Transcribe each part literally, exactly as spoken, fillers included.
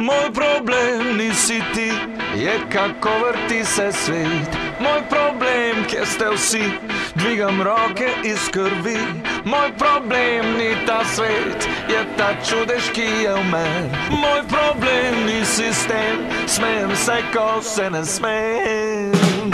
Moj problem nisi ti, je kako vrti se svet. Moj problem, kje ste vsi, dvigam roke iz krvi. Moj problem ni ta svet, je ta čudež, ki je v meni. Moj problem ni sistem, smejem se, ko se ne smejem.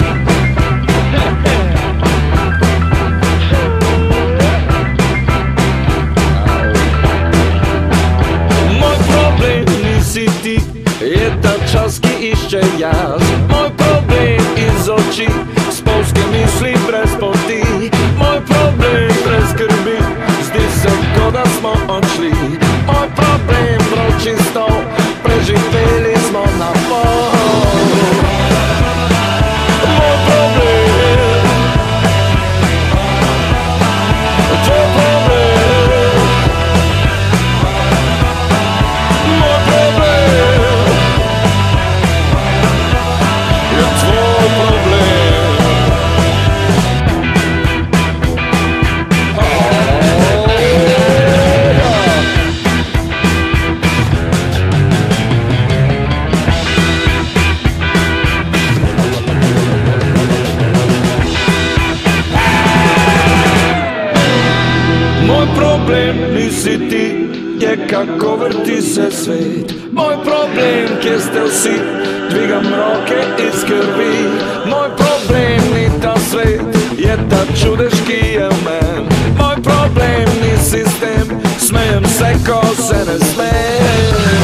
Moj problem nisi ti, je ta čas, ki išče jaz. Moj problem iz oči, spolske misli brez poti. Moj problem brez skrbi, zdi se, ko da smo odšli. Moj problem vroči stol, preživeli smo na pol. Moj problem, tvoj problem, moj problem je tvoj problem. Moj problem nisi ti, je kako vrti se svet. Moj problem, kje ste vsi, dvigam roke iz krvi. Moj problem ni ta svet, je ta čudež, ki je v meni. Moj problem ni sistem, smejem se, ko se ne smejem.